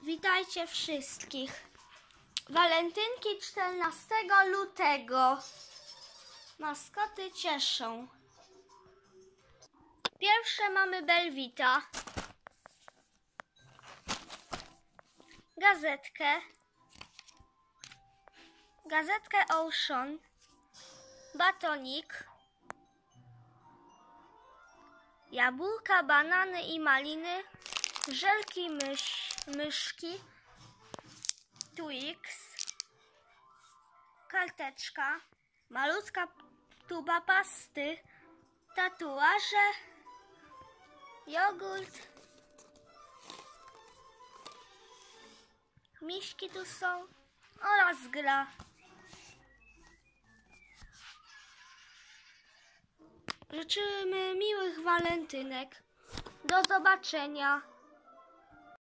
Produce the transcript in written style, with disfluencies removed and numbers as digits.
Witajcie wszystkich. Walentynki 14 lutego. Maskoty cieszą. Pierwsze mamy Belvita. Gazetkę Ocean. Batonik. Jabłka, banany i maliny. Żelki myszki. Twix. Karteczka. Malutka tuba pasty. Tatuaże. Jogurt. Miśki tu są. Oraz gra. Życzymy miłych walentynek. Do zobaczenia.